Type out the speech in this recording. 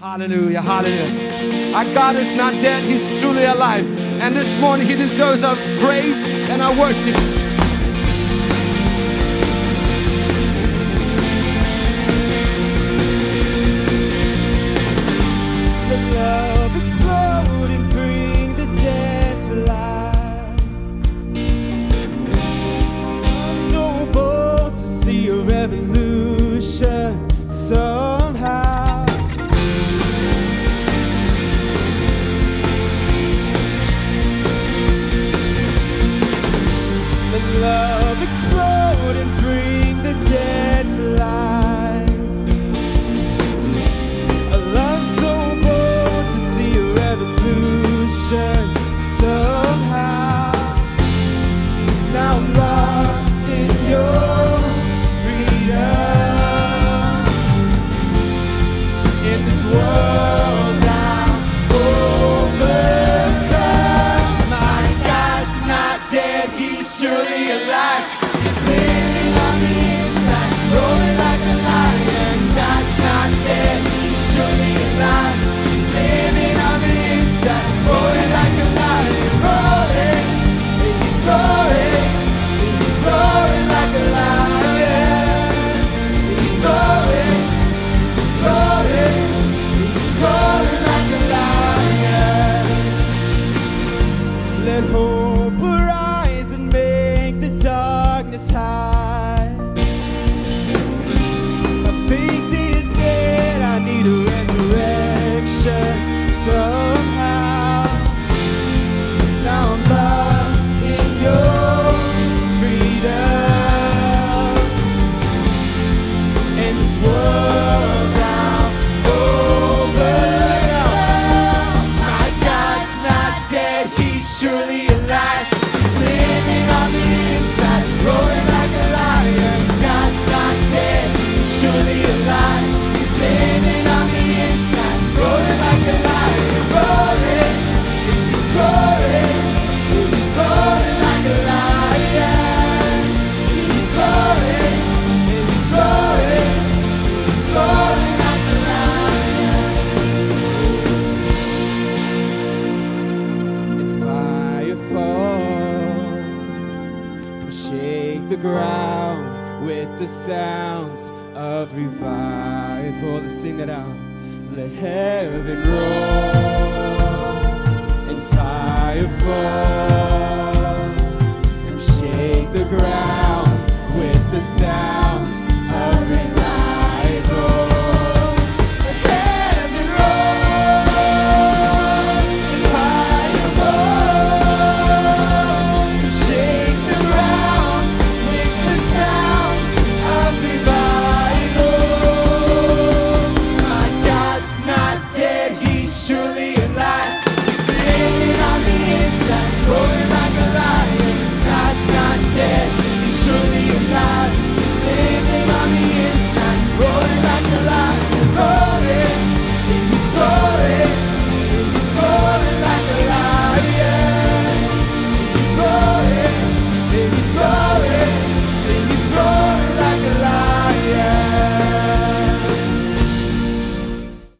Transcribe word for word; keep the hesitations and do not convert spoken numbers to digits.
Hallelujah, hallelujah. Our God is not dead, He's truly alive. And this morning He deserves our praise and our worship. Let love explode and bring the dead to life. I'm so bold to see a revolution somehow. Love explode and bring the dead to life. A love so bold to see a revolution somehow. Now I'm lost in your freedom. In this world I'm overcome. My God's not dead, He's surely alive. He's living on the inside, roaring like a lion. God's not dead, He's surely alive. He's living on the inside, roaring like a lion. Roaring, He's roaring, He's roaring like a lion. He's roaring, He's roaring, He's roaring like a lion. Let hope arise and make the darkness hide. My faith is dead, I need a resurrection somehow. Now I'm lost in your freedom. In this world I'm overcome. My God's not dead, He's surely alive. He's living on the inside, roaring like a lion. God's not dead, He's surely alive. He's living on the inside, roaring like a lion. Roaring, He's roaring, He's roaring like a lion. He's roaring, He's roaring, He's roaring like a lion. And fire fall, come shake the ground with the sounds of revival. Let's sing it out. Let heaven roll and fire fall. Come shake the ground